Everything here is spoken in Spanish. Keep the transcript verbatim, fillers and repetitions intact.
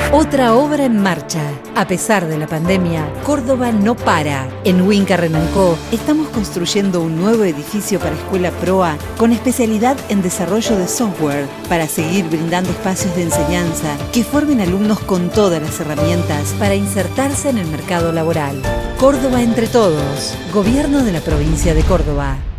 Otra obra en marcha. A pesar de la pandemia, Córdoba no para. En Winca Renancó estamos construyendo un nuevo edificio para Escuela Proa con especialidad en desarrollo de software para seguir brindando espacios de enseñanza que formen alumnos con todas las herramientas para insertarse en el mercado laboral. Córdoba entre todos. Gobierno de la provincia de Córdoba.